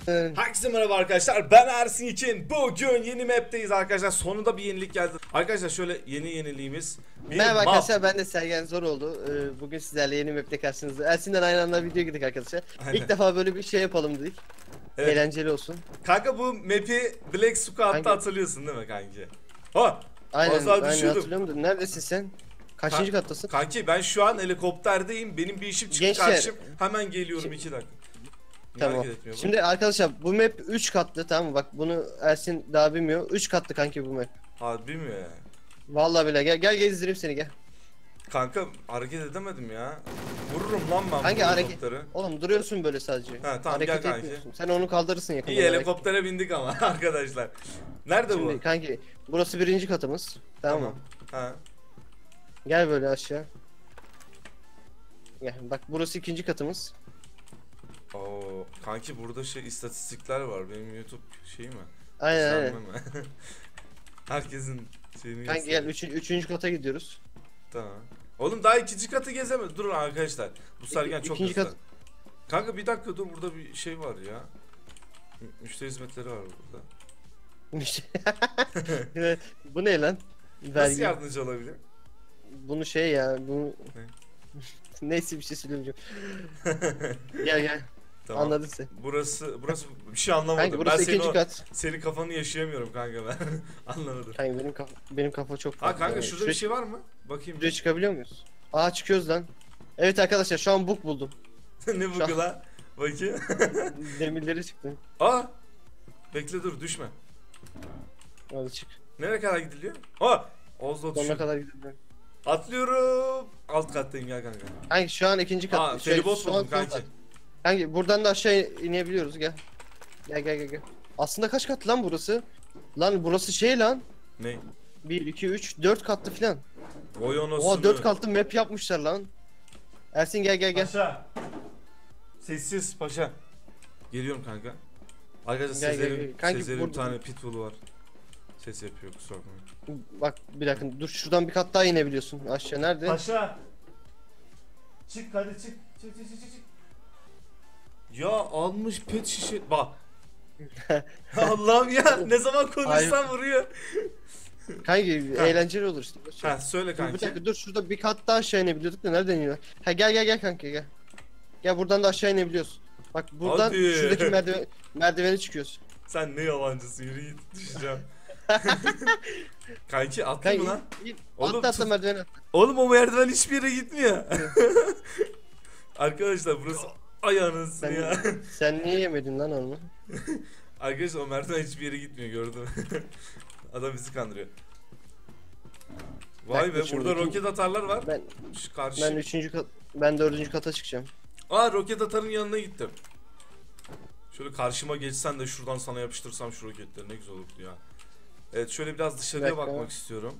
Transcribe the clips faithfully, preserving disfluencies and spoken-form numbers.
Herkese merhaba arkadaşlar, ben Ersin için. Bugün yeni map'teyiz arkadaşlar. Sonunda bir yenilik geldi. Arkadaşlar şöyle yeni yeniliğimiz. Bir Merhaba map. arkadaşlar, ben de Sergen Zoroğlu. Ee, Bugün sizlerle yeni map'te karşınızda. Ersin'den aynı anda video girdik arkadaşlar. Aynen. İlk defa böyle bir şey yapalım dedik. Evet. Eğlenceli olsun. Kanka bu map'i Black Squad'da Hangi? hatırlıyorsun değil mi kanki? Ha! Aynen, Az daha aynen düşüyordum. hatırlıyor musun? Neredesin sen? Kaçıncı Ka- kattasın? Kanki ben şu an helikopterdeyim. Benim bir işim çıktı Gençler. karşım. Hemen geliyorum iki dakika. Niye Tamam. hareket etmiyor bu? Şimdi arkadaşlar bu map üç katlı, tamam mı? Bak bunu Ersin daha bilmiyor. üç katlı kanki bu map. Harbi mi ya? Vallahi bile gel gel gezdireyim seni gel. Kanka hareket edemedim ya. Vururum lan ben Hangi bu hareket? helikopteri. Oğlum duruyorsun böyle sadece. Ha, tamam, hareket gel kanki. etmiyorsun. Sen onu kaldırırsın yakında. İyi helikoptere bindik ama arkadaşlar. Nerede Şimdi bu? kanki burası birinci katımız. Tamam mı? Ha. Gel böyle aşağı. Gel bak burası ikinci katımız. Oo, kanki burada şey istatistikler var. Benim YouTube şeyi mi? Aynen aynen. İzlenme mi? Herkesin şeyini Kanki gel gösteriyor. üçüncü, üçüncü kata gidiyoruz. Tamam. Oğlum daha ikinci katı gezemez. Durun arkadaşlar. Bu Sergen çok ikinci hızlı. kat- Kanka bir dakika dur, burada bir şey var ya. Mü- Müşteri hizmetleri var burada. Bu ne lan? Nasıl Vergi. yardımcı olabilir? Bunu şey ya bu neyse bir şey söyleyeceğim. Gel gel. Tamam. Anladın sen. Burası burası bir şey anlamadım. Kanki burası ben senin, ikinci o, kat. senin kafanı yaşayamıyorum kanka ben. Anlamadım. Kanki benim kafa benim kafa çok Ha farklı. kanka yani. şurada Şuraya, bir şey var mı? Bakayım. şuraya çıkabiliyor muyuz? Aa çıkıyoruz lan. Evet arkadaşlar şu an book buldum. Ne bu Şu- lan? Bakayım. Demirleri çıktı. Aa! Bekle dur, düşme. Hadi çık. Nereye kadar gidiliyor? Aa! Ozla Sonuna düşüyor. kadar gidelim. Atlıyorum. Alt kattayım, gel kanka. Kanki şu an ikinci kat. Aa, şey, feribot son- buldum son kanki. kat. Kanki buradan da aşağı inebiliyoruz gel. Gel gel gel gel. Aslında kaç kat lan burası? Lan burası şey lan. Ne? bir, iki, üç, dört katlı filan. Vay anasını. Oha dört katlı map yapmışlar lan. Ersin gel gel gel. Paşa. Sessiz paşa. Geliyorum kanka. Arkadaşlar Gel, gel, Sezer'in gel. Kanki Sezer'in bir burada- tane pitbull'u var. Ses yapıyor, kusura bakmayın. Bak bir dakika dur şuradan bir kat daha inebiliyorsun. Aşağı nerede? Paşa. Çık hadi çık. Çık çık çık çık. Ya almış pet şişe. Bak. Allah'ım ya, ne zaman konuşsam vuruyor. Kanki Ha. eğlenceli olur işte. Boş ver. Ha söyle Dur, bir kanki. dakika dur şurada bir kat daha aşağı inebiliyorduk da nereden iniyor? Ha gel gel gel kanka gel. Gel buradan da aşağı inebiliyoruz. Bak buradan Hadi. şuradaki merdiven merdiveni çıkıyoruz. Sen ne yalancısın, yürü git, düşeceğim. Kanki attın Kanki mı lan? in- in- Oğlum, atla atla tut- merdiveni atla. Oğlum o merdiven hiçbir yere gitmiyor. Arkadaşlar burası ayağınız Sen, ya. sen niye yemedin lan onu? Arkadaşlar o merdiven hiçbir yere gitmiyor, gördün mü? Adam bizi kandırıyor. Vay Dakika, be, şimdi burada ikinci- roket atarlar var. Ben Şu karşı. ben üçüncü kat ben dördüncü kata çıkacağım. Aa, roket atarın yanına gittim. Şöyle karşıma geçsen de şuradan sana yapıştırsam şu roketleri, ne güzel olurdu ya. Evet, şöyle biraz dışarıya Bir dakika. bakmak istiyorum.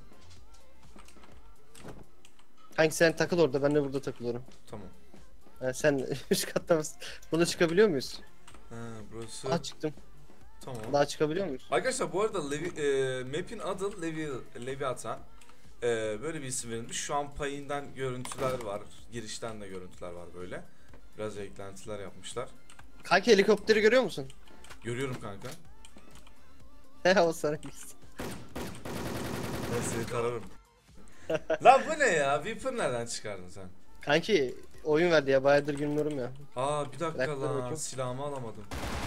Kanki sen takıl orada, ben de burada takılıyorum. Tamam. Yani sen üst katta mısın? Buna çıkabiliyor muyuz? Ha, burası. Daha çıktım. Tamam. Daha çıkabiliyor muyuz? Arkadaşlar bu arada Levi, e, map'in adı Levi, Leviathan. E, böyle bir isim verilmiş. Şu an payından görüntüler var. Girişten de görüntüler var böyle. Biraz eklentiler yapmışlar. Kanki helikopteri görüyor musun? Görüyorum kanka. He o sana gitsin. Ben seni tararım. Lan bu ne ya? Viper nereden çıkardın sen? Kanki oyun verdi ya, bayağıdır gülmüyorum ya. Aa, bir dakika Bırak, dur lan, bakayım. silahımı alamadım.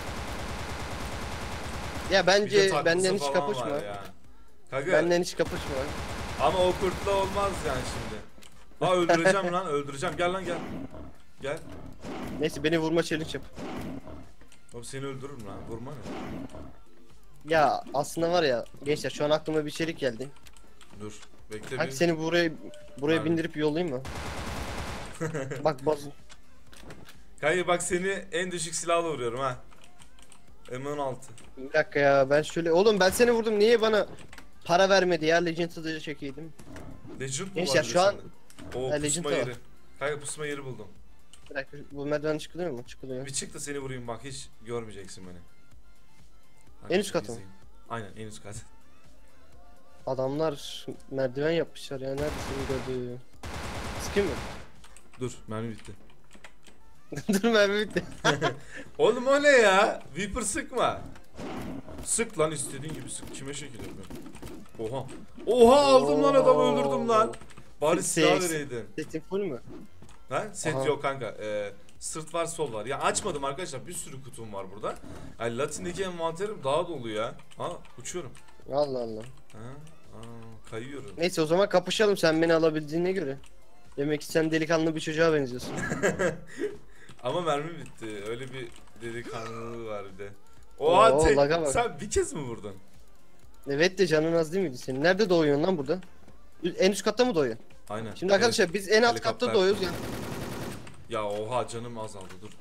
Ya Bir de bence taklısı benden hiç falan kapışma. var ya. Kanka Benden hiç kapışma. ama o kurtla olmaz yani şimdi. Aa, öldüreceğim lan, öldüreceğim. Gel lan, gel. Gel. Neyse beni vurma challenge yap. Oğlum seni öldürürüm lan. Vurma ne? Ya aslında var ya gençler, şu an aklıma bir içerik geldi. Dur. Bekle Kanki bir. seni buraya buraya Abi. bindirip yollayayım mı? Bak baz. Kanka bak, seni en düşük silahla vuruyorum ha. M on altı. Bir dakika ya, ben şöyle oğlum ben seni vurdum, niye bana para vermedi ya, Legend Hıdıcı çekeydim. Legend mu Gençler, var şu an- sende? Oo, Ha, Legend pusma var. yeri. Kanka pusma yeri buldum. Bir dakika, bu merdiven çıkılıyor mu? Çıkılıyor. Bir çık da seni vurayım, bak hiç görmeyeceksin beni. En üst katı mı? izleyin. Aynen, en üst kat. Adamlar merdiven yapmışlar ya, nerede seni gördüğü. Sıkayım mı? Dur, mermi bitti. Dur mermi bitti. Oğlum o ne ya? Viper sıkma. Sık lan istediğin gibi sık. Kime şekil yapıyorsun? Oha. Oha aldım lan adamı öldürdüm lan. Bari silah Sekiz. vereydin. Setin full mü? Ha? Set Aha. yok kanka. Ee, sırt var sol var. Ya açmadım arkadaşlar. Bir sürü kutum var burada. Yani Latin'deki envanterim daha dolu ya. Ha uçuyorum. Allah Allah. Ha, aa, kayıyorum. Neyse o zaman kapışalım sen beni alabildiğine göre. Demek ki sen delikanlı bir çocuğa benziyorsun. Ama mermi bitti. Öyle bir delikanlılığı var bir de. Oha Oo, tek- laga bak. sen bir kez mi vurdun? Evet de canın az değil miydi senin? Nerede doğuyorsun lan burada? En üst katta mı doğuyorsun? Aynen. Şimdi arkadaşlar biz en alt Helikopter. katta doğuyoruz yani. Ya oha canım azaldı dur.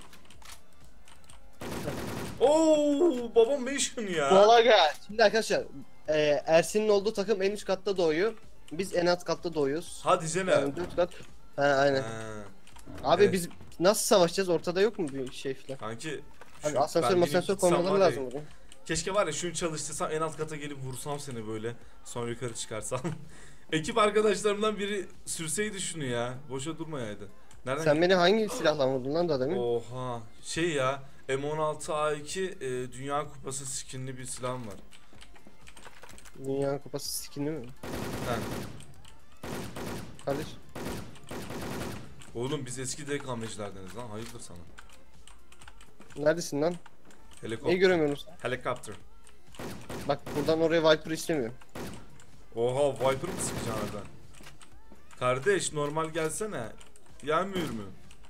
Oo babam Mission ya. Valla gel. Şimdi arkadaşlar e, Ersin'in olduğu takım en üst katta doğuyor. Biz en alt katta doğuyoruz. Hadi canım. Yani dört kat. Ha aynen. Ha, Abi evet. biz nasıl savaşacağız? Ortada yok mu bir şey falan? kanki. Hani şu- asansör ben masansör birinci gitsem koymaları var ya, lazım buraya. Keşke var ya şunu çalıştırsam en alt kata gelip vursam seni böyle. Sonra yukarı çıkarsam. Ekip arkadaşlarımdan biri sürseydi şunu ya. Boşa durmayaydı. Nereden Sen beni hangi silahla vurdun lan da demin? Oha. Şey ya. M on altı A iki e, Dünya Kupası skinli bir silahım var. Dünya Kupası skin'i mi? Ha. Kardeş. Oğlum biz eski dekamecilerdeniz lan. Hayırdır sana? Neredesin lan? Helikopter. Neyi göremiyorsun sen? Helikopter. Bak buradan oraya Viper istemiyor. Oha Viper mı sıkacaksın oradan? Kardeş normal gelsene. Gelmiyor mu?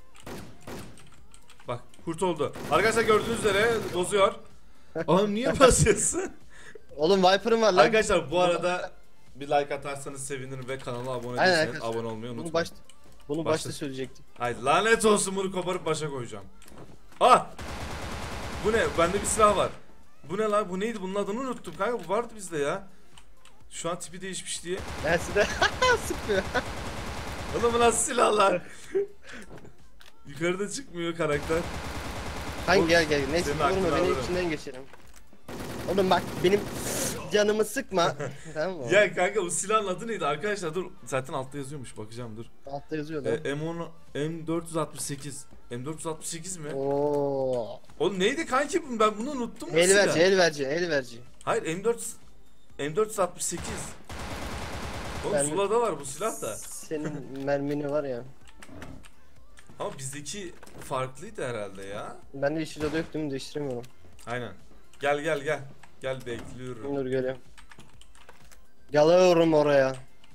Bak kurt oldu. Arkadaşlar gördüğünüz üzere bozuyor. Oğlum niye basıyorsun? Oğlum Viper'ım var lan. Arkadaşlar bu arada bir like atarsanız sevinirim ve kanala abone Aynen değilseniz arkadaşlar. abone olmayı Bunu unutmayın. baş bunu Başla. başta söyleyecektim. Hayır lanet olsun bunu koparıp başa koyacağım. Ah! Bu ne? Bende bir silah var. Bu ne lan? Bu neydi? Bunun adını unuttum kanka. Bu vardı bizde ya. Şu an tipi değişmiş diye. Ersin de sıkmıyor. Oğlum bu nasıl silahlar? Yukarıda çıkmıyor karakter. Hangi Oğlum, gel gel. Neyse senin vurma aklını beni alırım. içinden geçelim. Oğlum bak benim canımı sıkma. Tamam mı? Ya kanka bu silahın adı neydi arkadaşlar? Dur zaten altta yazıyormuş bakacağım dur. Altta yazıyor lan. E, M on M dört altı sekiz. M dört altı sekiz mi? Oo. Oğlum neydi kanki bu? Ben bunu unuttum bu El silah. verici, el verici, el verici. Hayır M dört M dört altı sekiz. Oğlum Ben- Zula'da var bu silah da. Senin mermini var ya. Ama bizdeki farklıydı herhalde ya. Ben de yeşil oda yok değil mi? Değiştiremiyorum. Aynen. Gel gel gel. Gel bekliyorum. Dur geliyorum. Galıyorum oraya.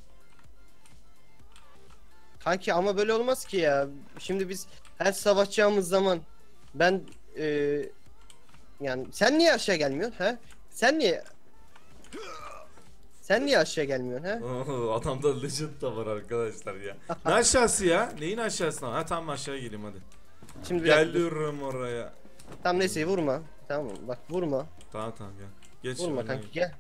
Kanki ama böyle olmaz ki ya. Şimdi biz her savaşacağımız zaman ben eee yani sen niye aşağı gelmiyorsun ha? Sen niye Sen niye aşağı gelmiyorsun ha? Oo, adamda legend da var arkadaşlar ya. Ne aşağısı ya? Neyin aşağısına? Ha tamam aşağı geleyim hadi. Şimdi bir dakika dur. Geliyorum oraya. Tamam neyse vurma. Tamam bak vurma. Tamam tamam gel. Geç Vurma önüne. kanki gel.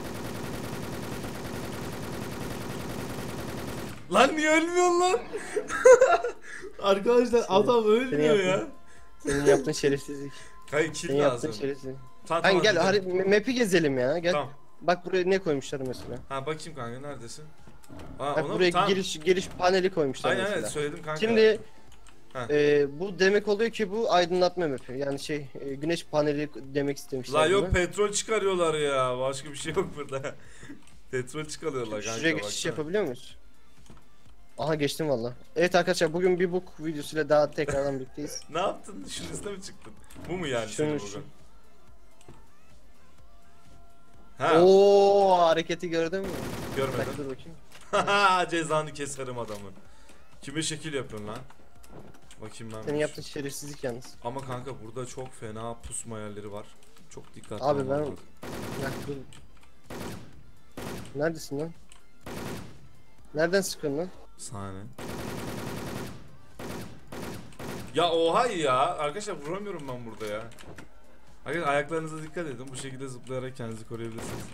Lan niye ölmüyorsun lan? Arkadaşlar adam ölmüyor seni ya. Senin yaptığın şerefsizlik. Hayır kill Senin yaptığın lazım. şerefsizlik. Tamam, Hani tamam, gel gidelim. hadi map'i gezelim ya gel. Tamam. Bak buraya ne koymuşlar mesela. Ha bakayım kanka neredesin? Aa, Bak ona buraya tamam. giriş giriş paneli koymuşlar Aynen mesela. evet söyledim kanka. Şimdi Ha. e, bu demek oluyor ki bu aydınlatma map'i. Yani şey e, güneş paneli demek istemişler. La yok bunu. petrol çıkarıyorlar ya. Başka bir şey yok burada. Petrol çıkarıyorlar kanka. Şuraya geçiş baksana. yapabiliyor muyuz? Aha geçtim valla. Evet arkadaşlar bugün bir book videosuyla daha tekrardan birlikteyiz. Ne yaptın? Şunun üstüne mi çıktın? Bu mu yani Şunu- senin şu- bugün? Ha Oo hareketi gördün mü? Bak görmedim. dur bakayım. Cezanı keserim adamı. Kime şekil yapıyorsun lan? Bakayım ben. Senin bir- yaptığın şerefsizlik yalnız. Ama kanka burada çok fena pusma yerleri var. Çok dikkatli Abi olman ben- lazım. Ya dur. Neredesin lan? Nereden sıkıyorsun lan? Sahne. Ya oha ya. Arkadaşlar vuramıyorum ben burada ya. Arkadaşlar ayaklarınıza dikkat edin. Bu şekilde zıplayarak kendinizi koruyabilirsiniz.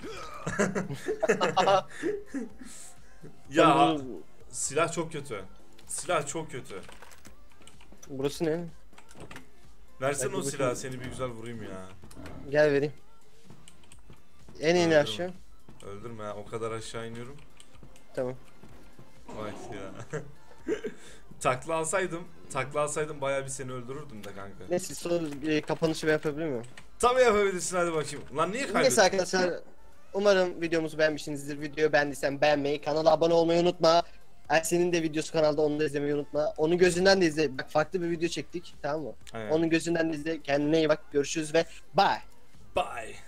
ya Sen bu- silah çok kötü. Silah çok kötü. Burası ne? Versene Hadi o silahı bakayım. seni bir güzel vurayım ya. Gel vereyim. En en Öldürme. aşağı. Öldürme ya. O kadar aşağı iniyorum. Tamam. Bak ya. takla alsaydım, takla alsaydım bayağı bir seni öldürürdüm de kanka. Neyse son e, kapanışı ben yapabilir miyim? Tabii yapabilirsin, hadi bakayım. Lan niye kaybettin? Neyse arkadaşlar, umarım videomuzu beğenmişsinizdir. Videoyu beğendiysen beğenmeyi, kanala abone olmayı unutma. Ersen'in de videosu kanalda, onu da izlemeyi unutma. Onun gözünden de izle. Bak farklı bir video çektik, tamam mı? Aynen. Onun gözünden de izle. Kendine iyi bak. Görüşürüz ve bye. Bye.